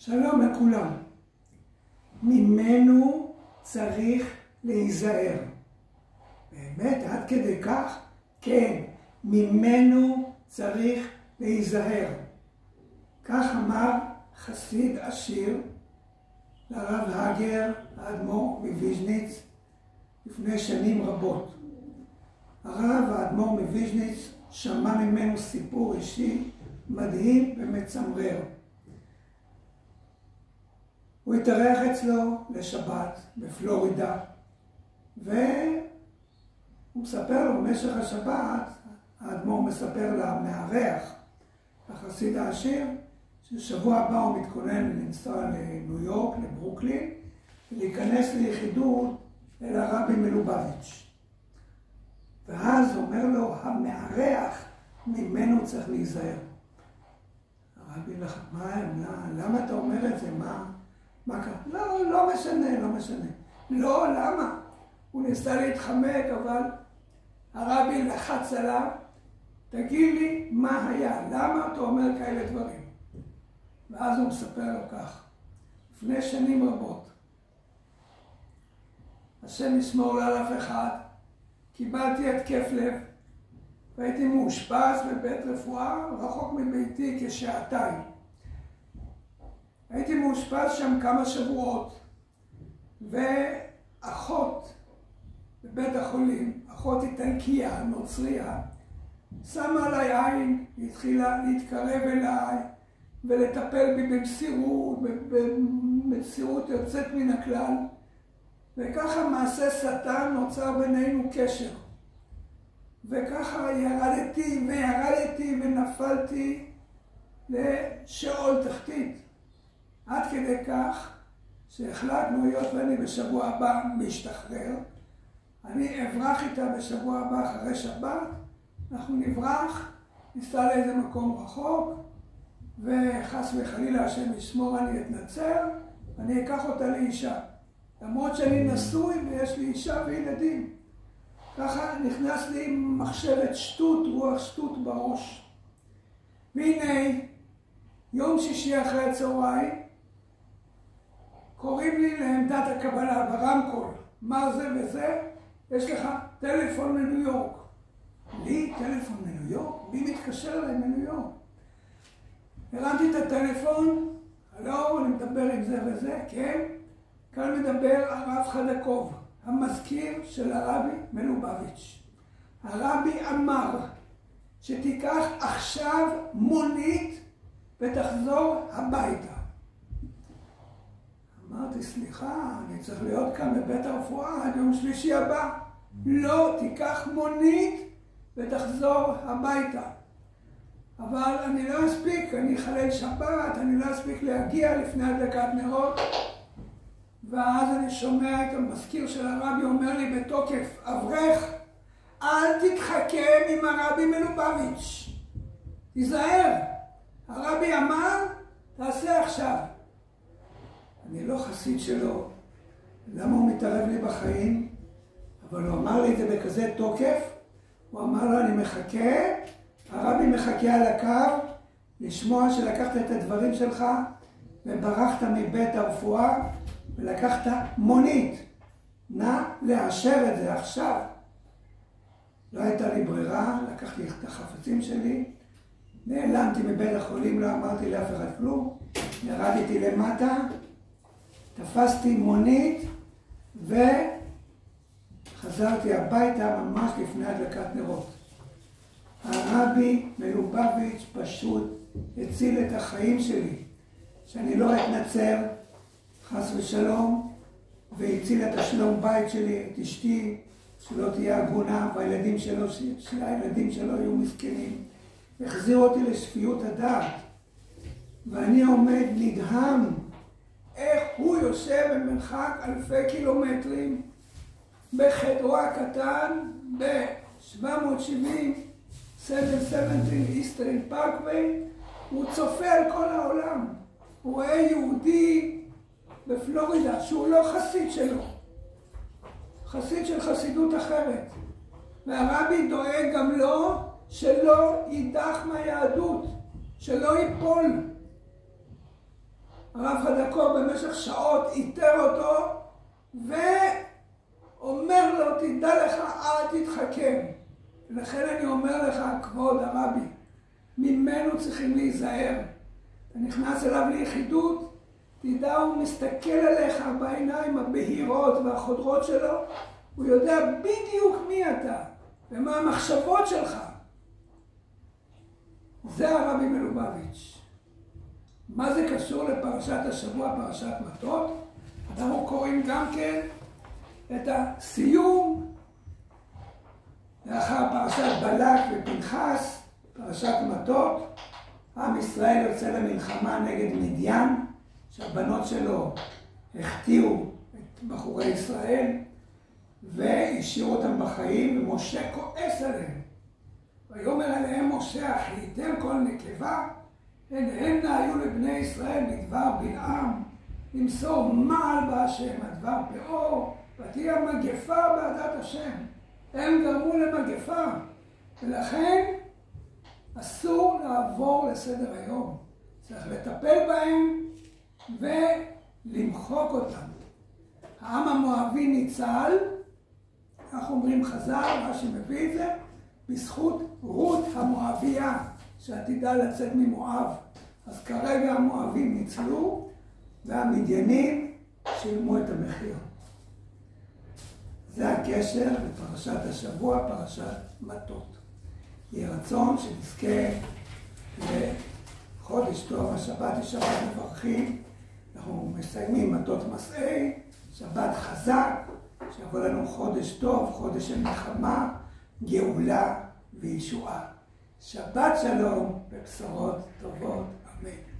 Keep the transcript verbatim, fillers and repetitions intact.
שלום לכולם. ממנו צריך להיזהר. באמת, עד כדי כך? כן, ממנו צריך להיזהר. כך אמר חסיד עשיר לרב הגר האדמו"ר מוויז'ניץ לפני שנים רבות. הרב האדמו"ר מוויז'ניץ שמע ממנו סיפור אישי מדהים ומצמרר. הוא התארח אצלו לשבת בפלורידה, והוא מספר לו במשך השבת, האדמו"ר מספר למארח, החסיד העשיר, ששבוע הבא הוא מתכונן לנסוע לניו יורק, לברוקלין, ולהיכנס ליחידות אל הרבי מלובביץ'. ואז אומר לו המארח, ממנו צריך להיזהר. הרבי לך, מה, למה אתה אומר את זה? מה? מה קרה? לא, לא משנה, לא משנה. לא, למה? הוא ניסה להתחמק, אבל הרבי לחץ עליו, תגיד לי מה היה, למה אתה אומר כאלה דברים? ואז הוא מספר לו כך, לפני שנים רבות, השם ישמור לא על אף אחד, קיבלתי התקף לב, והייתי מאושפז בבית רפואה, רחוק מביתי כשעתיים. הייתי מאושפז שם כמה שבועות, ואחות בבית החולים, אחות איטלקיה, נוצריה, שמה עליי עין, התחילה להתקרב אליי ולטפל בי במסירות, במסירות יוצאת מן הכלל, וככה מעשה שטן נוצר בינינו קשר. וככה ירדתי וירדתי ונפלתי לשאול תחתית. עד כדי כך שהחלטנו, היות ואני בשבוע הבא משתחרר, אני אברח איתה בשבוע הבא אחרי שבת, אנחנו נברח, ניסע לאיזה מקום רחוק, וחס וחלילה השם ישמור אני אתנצר, אני אקח אותה לאישה. למרות שאני נשוי ויש לי אישה וילדים. ככה נכנס לי מחשבת שטות, רוח שטות בראש. והנה, יום שישי אחרי הצהריים, קוראים לי לעמדת הקבלה ברמקול. מה זה וזה? יש לך טלפון מניו יורק. לי טלפון מניו יורק? מי מתקשר אליי מניו יורק? הרמתי את הטלפון, הלו, אני מדבר עם זה וזה, כן? כאן מדבר הרב חדקוב, המזכיר של הרבי מלובביץ'. הרבי אמר שתיקח עכשיו מונית ותחזור הביתה. אמרתי, סליחה, אני צריך להיות כאן בבית הרפואה עד יום שלישי הבא. לא, תיקח מונית ותחזור הביתה. אבל אני לא אספיק, אני חלל שבת, אני לא אספיק להגיע לפני הדלקת נרות. ואז אני שומע את המזכיר של הרבי אומר לי בתוקף, אברך, אל תתחכם עם הרבי מלובביץ'. תיזהר, הרבי אמר, תעשה עכשיו. אני לא חסיד שלו, למה הוא מתערב לי בחיים? אבל הוא אמר לי את זה בכזה תוקף, הוא אמר לו, אני מחכה, הרבי מחכה על הקו, לשמוע שלקחת את הדברים שלך, וברחת מבית הרפואה, ולקחת מונית. נא לאשר את זה עכשיו. לא הייתה לי ברירה, לקחתי את החפצים שלי, נעלמתי מבית החולים, לא אמרתי לאף אחד כלום, ירדתי למטה, תפסתי מונית, וחזרתי הביתה ממש לפני הדלקת נרות. הרבי מלובביץ' פשוט הציל את החיים שלי, שאני לא אתנצר, חס ושלום, והציל את השלום בית שלי, את אשתי, שלא תהיה הגונה, והילדים שלו, שהילדים שלו יהיו מסכנים. החזיר אותי לשפיות הדעת. ואני עומד נדהם, איך הוא יושב במרחק אלפי קילומטרים, בחדרו הקטן, ב-שבע מאות שבעים, שבע מאות שבעים איסטרן פארקווי, הוא צופה על כל העולם. הוא רואה יהודי בפלורידה, שהוא לא חסיד שלו, חסיד של חסידות אחרת. והרבי דואג גם לו שלא יידח מהיהדות, שלא ייפול. הרב חדקוב במשך שעות איתר אותו, ואומר לו, תדע לך, אל תתחכם. ולכן אני אומר לך, כבוד הרבי, ממנו צריכים להיזהר. אתה נכנס אליו ליחידות, תדע, הוא מסתכל עליך בעיניים הבהירות והחודרות שלו, הוא יודע בדיוק מי אתה ומה המחשבות שלך. זה הרבי מלובביץ'. מה זה קשור לפרשת השבוע, פרשת מטות? אנחנו קוראים גם כן את הסיום לאחר פרשת בלק ופנחס, פרשת מטות. עם ישראל יוצא למלחמה נגד מדיין, שהבנות שלו החטיאו את בחורי ישראל והשאירו אותם בחיים, ומשה כועס עליהם. ויאמר עליהם משה, החייתם כל נקבה, הן הנה היו לבני ישראל מדבר בלעם, למסור מעל בהשם, הדבר פאור, ותהיה מגפה בעדת השם. הם גרמו למגפה, ולכן אסור לעבור לסדר היום. צריך לטפל בהם ולמחוק אותם. העם המואבי ניצל, כך אומרים חז"ל, מה שמביא את זה, בזכות רות המואביה, שעתידה לצאת ממואב. אז כרגע המואבים ניצלו, והמדיינים שילמו את המחיר. זה הקשר לפרשת השבוע, פרשת מטות. יהיה רצון שנזכה לחודש טוב, השבת היא שבת מברכים. אנחנו מסיימים מטות מסעי, שבת חזק, שיבוא לנו חודש טוב, חודש של מלחמה, גאולה וישועה. שבת שלום ובשורות טובות, אמן.